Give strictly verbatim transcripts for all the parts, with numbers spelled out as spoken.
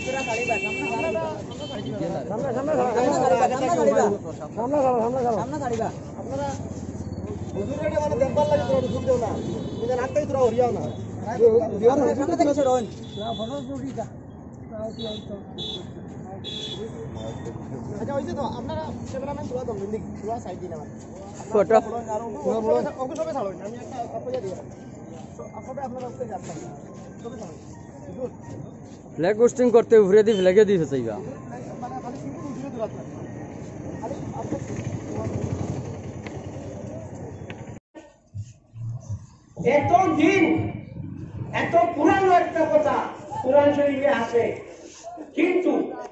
আচ্ছা হইছে তো আপনারা ক্যামেরাম্যান তুলা দাও লিংক তুলা সাইড দিন আমার ফটো ওকে সবে ছাড়ুন আমি একটা আপনাকে দিয়ে আপনারা আপনারা ওকে যাচ্ছেন সবে ছাড়ুন গুড ফ্ল্যাগ হোস্টিং করতে ঘুরে দি ফ্ল্যাগে দি ফেসাইবা মানে খালি সিম্পল উঠিয়ে দিলাম খালি আপনি এত দিন এত পুরানো একটা কথা কোরআন শরীফে আছে, কিন্তু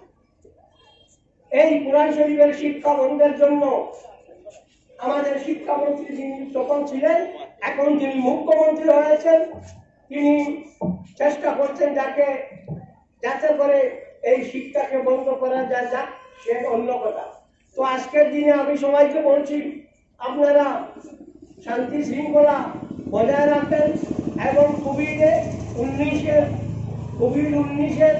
এই কোরআন শরীফের শিক্ষা বন্ধের জন্য আমাদের শিক্ষামন্ত্রী যিনি তখন ছিলেন, এখন তিনি মুখ্যমন্ত্রী হয়েছেন, তিনি চেষ্টা করছেন যাকে যাতে করে এই শিক্ষাকে বন্ধ করা যায় যাক, সে অন্য কথা। তো আজকের দিনে আমি সবাইকে বলছি, আপনারা শান্তি শৃঙ্খলা বজায় রাখবেন এবং কোভিড উনিশের কোভিড উনিশের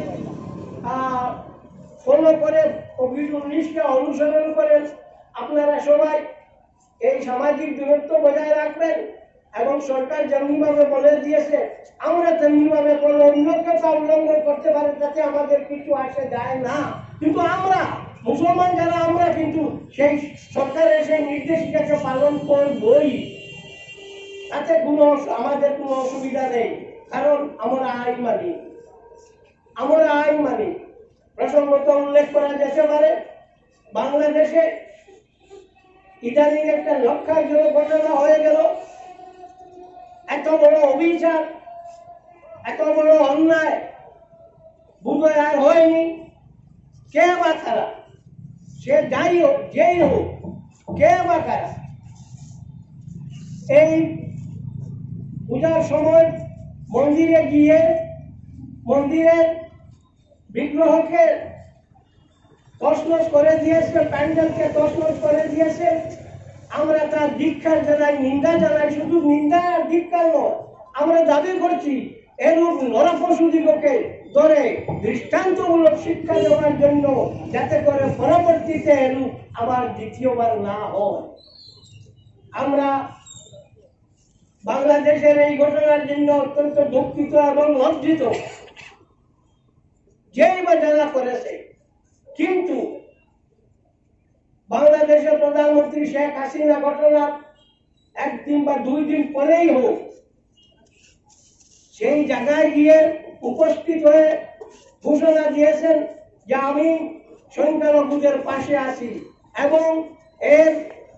ফলো করে কোভিড উনিশকে অনুসরণ করেন আপনারা সবাই এই সামাজিক দূরত্ব বজায় রাখবেন এবং সরকার যেমনিভাবে বলে দিয়েছে আমরা তেমনিভাবে করলে অন্যকে তা উল্লঙ্ঘন করতে পারে, তাতে আমাদের কিছু আসে যায় না। কিন্তু আমরা মুসলমান যারা আমরা কিন্তু সেই সরকারের সেই নির্দেশিকাকে পালন করবই, তাতে কোনো আমাদের কোনো অসুবিধা নেই, কারণ আমরা আইন মানি আমরা আইন মানি প্রসঙ্গত উল্লেখ করা যেতে পারে, বাংলাদেশে ইদানিং একটা লক্ষাধিক ঘটনা হয়ে গেল। এত বড় অভিযান, এত বড় অন্যায় বোধহয় আর হয়নি। কে বা কারা, সে যাই হোক যেই হোক, কে বা কারা এই পূজার সময় মন্দিরে গিয়ে মন্দিরের বিগ্রহকে তছনছ করে দিয়েছে, প্যান্ডেলকে তছনছ করে দিয়েছে। আমরা তার ধিক্কার জানাই, নিন্দা জানাই। শুধু নিন্দা আর ধিক্কার নয়, আমরা দাবি করছি এরূপ নরপশুদিগকে ধরে দৃষ্টান্তমূলক শিক্ষা দেওয়ার জন্য, যাতে করে পরবর্তীতে এরূপ আবার দ্বিতীয়বার না হয়। আমরা বাংলাদেশের এই ঘটনার জন্য অত্যন্ত দুঃখিত এবং লজ্জিত, যেই বা যারা করেছে। কিন্তু বাংলাদেশের প্রধানমন্ত্রী শেখ হাসিনা ঘটনা একদিন বা দুই দিন পরেই হোক সেই জায়গায় গিয়ে উপস্থিত হয়ে ঘোষণা দিয়েছেন যে আমি সংখ্যালঘুদের পাশে আছি এবং এর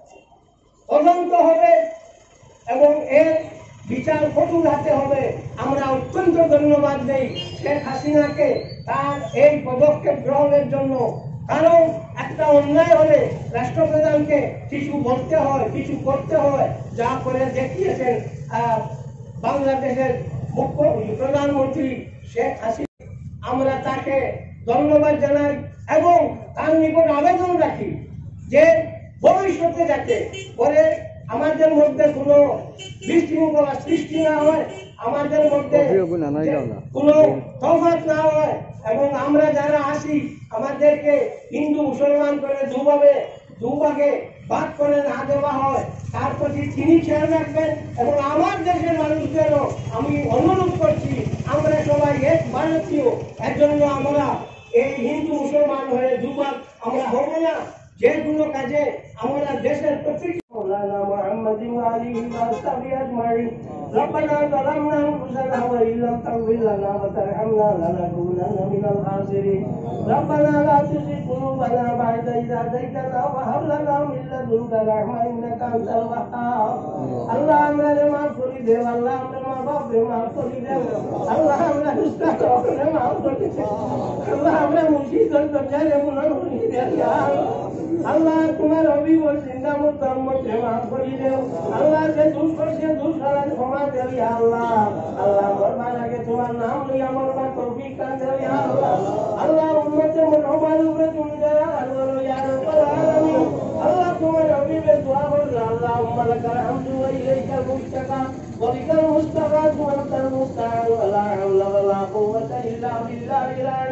তদন্ত হবে এবং এর বিচার কঠোর হাতে হবে। আমরা অত্যন্ত ধন্যবাদ দেই শেখ হাসিনাকে তার এই পদক্ষেপ গ্রহণের জন্য, কারণ একটা অন্যায় হলে রাষ্ট্রপ্রধানকে কিছু বলতে হয়, কিছু করতে হয়, যা করে দেখিয়েছেন বাংলাদেশের মুখ্য প্রধানমন্ত্রী শেখ হাসিনা। আমরা তাকে ধন্যবাদ জানাই এবং তার নিকট আবেদন রাখি যে ভবিষ্যতে যাতে করে আমাদের মধ্যে কোনো বিশৃঙ্খলা সৃষ্টি না হয়, আমাদের মধ্যে কোনো তফাৎ না হয় এবং আমরা যারা আসি আমাদেরকে হিন্দু মুসলমান করে দুভাবে দুভাগে ভাগ করে না দেওয়া হয়, তার প্রতি তিনি খেয়াল রাখবেন। এবং আমার দেশের মানুষদেরও আমি অনুরোধ করছি, আমরা সবাই এক ভারতীয়, এর জন্য আমরা এই হিন্দু মুসলমান হয়ে দুভাগ আমরা হব না। যেগুলো কাজে আমরা দেশের প্রত্যেক مولانا محمد وآله وصحبه أجمعين. ربنا ظلمنا أنفسنا وإن لم تغفر لنا وترحمنا لنكونن من الخاسرين. ربنا لا تزغ قلوبنا بعد إذ هديتنا وهب لنا من لدنك رحمة إنك أنت الوهاب. আল্লাহ আমাদের মাফ করে দে, আল্লাহ আমাদের মা বাপকে মাফ করে দে, আল্লাহ আমরা উস্তাদকে মাফ করে দে, আল্লাহ আমরা মুর্শিদের দরজায় মুনার করে দে। আল্লাহ তোমার অভিবল চিন্তা মুদ্দাম মধ্যে মাফ করে দেও। আল্লাহ যে দুষ করছে দুষ করার ক্ষমা দেও ইয়া আল্লাহ। আল্লাহ মরবার আগে তোমার নাম লইয়া মরবার তৌফিক দান দেও ইয়া আল্লাহ। আল্লাহ উম্মতে মুহাম্মদ উপরে তুমি দয়া করো ইয়া রাব্বাল আলামিন। আল্লাহ তোমার অভিবেল দোয়া করো। আল্লাহ উম্মা লাকাল হামদু ওয়া ইলাইকাল মুস্তাকা ওয়া বিকাল মুস্তাগা ওয়া আনতাল মুস্তাআন ওয়া লা হাওলা ওয়া লা কুওয়াতা ইল্লা বিল্লাহিল আলিয়্যিল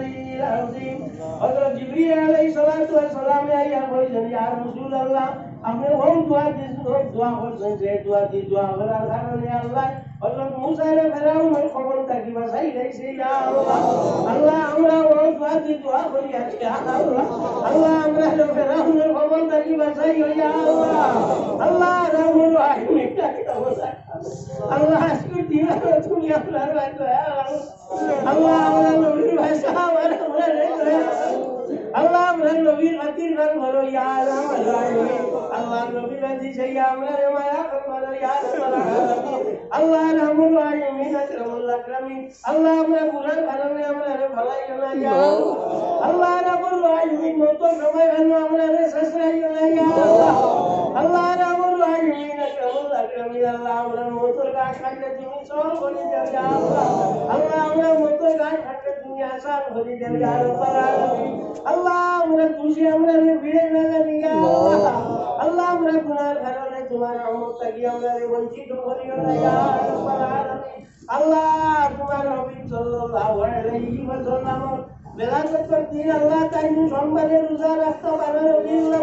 আযীম হযরত জিবরিল আলাইহিস সালাতু ওয়াস সালাম আইয়া বলেন ইয়া রাসূলুল্লাহ আপনি ওই দোয়া দিন দোয়া করছেন যে দোয়া দি দোয়া করার কারণে আল্লাহ হযরত মুসা রে ফেরাউনের খবর থাকি বাঁচাই দিয়েছে ইয়া আল্লাহ আল্লাহ আমরা ওই দোয়া দি দোয়া করি আছি আল্লাহ আল্লাহ আমরা ফেরাউনের খবর থাকি বাঁচাই ইয়া আল্লাহ আল্লাহ রাহুল রাহিম আল্লাহ আজকে দিন তুমি আপনার আল্লাহ আমরা নবীর ভাষা আমরা আল্লাহ আমরা নবীর খাতির গান করো ইয়া আল্লাহ নবীর রাজি সেই আমরা রে মায়া করো ইয়া আল্লাহ রাহুল রাহিম আকরামুল আকরামিন আল্লাহ আমরা কুরআন কারণে আমরা রে ভালাই না ইয়া আল্লাহ রাহুল রাহিম মত সময় আমরা রে সসরাই না ইয়া আল্লাহ আল্লাহ রাহুল রাহিম আকরামুল আকরামিন আল্লাহ আমরা মতর গাছ কাটলে তুমি সর করে দাও ইয়া আল্লাহ আল্লাহ আমরা মতর গাছ কাটলে তুমি আসান করে দাও ইয়া রাব্বাল আলামিন আল্লাহ আমরা খুশি আমরা রে ভিড়ে না জানি ইয়া আল্লাহ আল্লাহ আমরা গুনার কারণে তোমার রহমত থেকে আমরা রে বঞ্চিত করিও না ইয়া রাব্বাল আলামিন আল্লাহ তোমার নবী সাল্লাল্লাহু আলাইহি ওয়াসাল্লাম বেলাগত দিন আল্লাহ তাই সম্মানের রোজা রাখতে পারে বিল্লাহ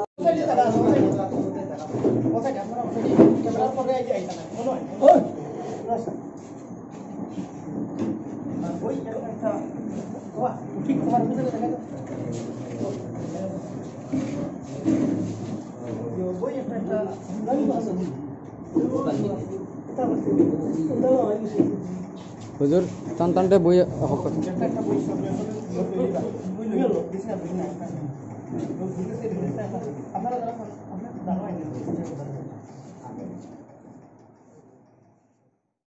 ক্যামেরার পরে আইতে আইতা না মনে হয় ওই একটা ওয়া ঠিক তোমার বুঝে দেখা তো ওই একটা একটা গাড়ি আছে হুজুর টান টানটে বই হোক একটা একটা বই সব বই লইল দিছ না বই না আপনারা যারা আপনারা দাঁড়ায়